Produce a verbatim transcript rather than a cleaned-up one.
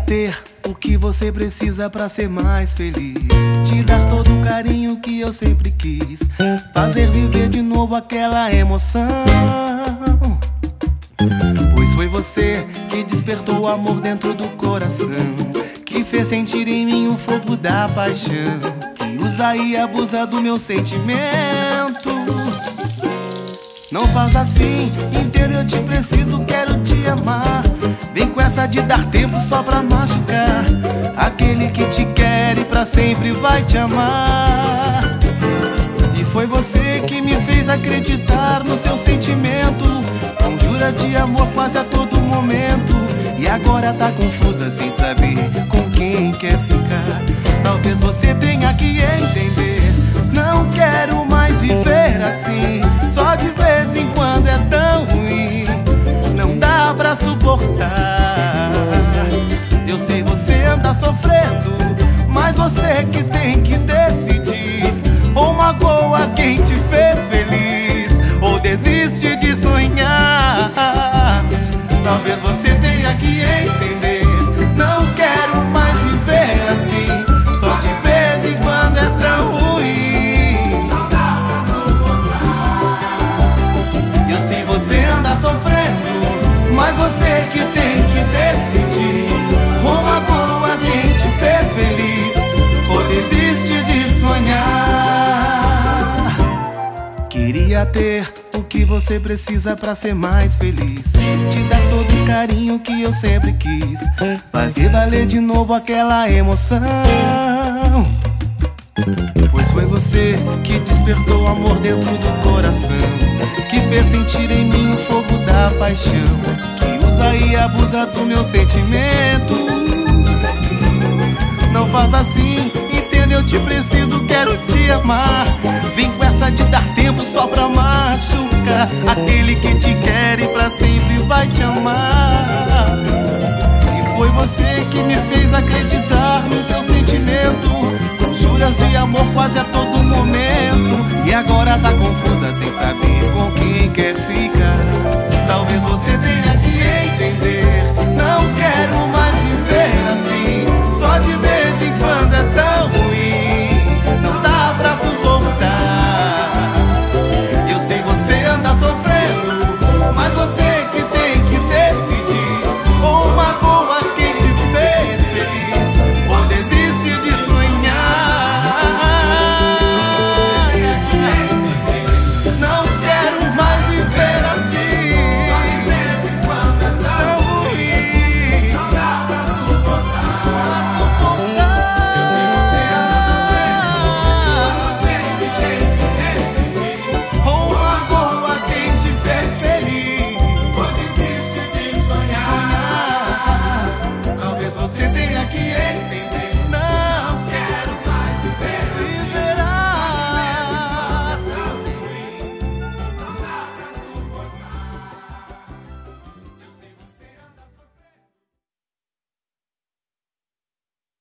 ter o que você precisa pra ser mais feliz, te dar todo o carinho que eu sempre quis, fazer viver de novo aquela emoção. Pois foi você que despertou o amor dentro do coração, que fez sentir em mim o fogo da paixão, que usa e abusa do meu sentimento. Não faz assim, entenda, eu te preciso, quero te amar. Vem com essa de dar tempo só pra machucar aquele que te quer e pra sempre vai te amar. E foi você que me fez acreditar no seu sentimento, conjura de amor quase a todo momento, e agora tá confusa sem saber com quem quer ficar. Talvez você tenha que entender, não quero mais viver assim, só de vez em quando é tão ruim, não dá pra suportar. Eu sei você anda sofrendo, mas você que tem que decidir, ou magoa quem te fez feliz, ou desiste de sonhar. Talvez você tenha que entender, não quero mais viver assim, só de vez em quando é tão ruim, não dá pra suportar. Eu sei você anda sofrendo, mas você que tem que decidir, ou magoa quem te fez feliz, ou desiste de sonhar. Queria ter o que você precisa pra ser mais feliz, te dar todo o carinho que eu sempre quis, fazer valer de novo aquela emoção. Pois foi você que despertou o amor dentro do coração, que fez sentir em mim o fogo da paixão, que usa e abusa do meu sentimento. Não faz assim, entenda, eu te preciso, quero te amar. Vem com essa de dar tempo só pra machucar aquele que te quer e pra sempre vai te amar. E foi você que me fez acreditar no seu sentimento, com juras de amor quase a todo momento, e agora tá confusa sem saber com quem quer ficar. Talvez você tenha que entender,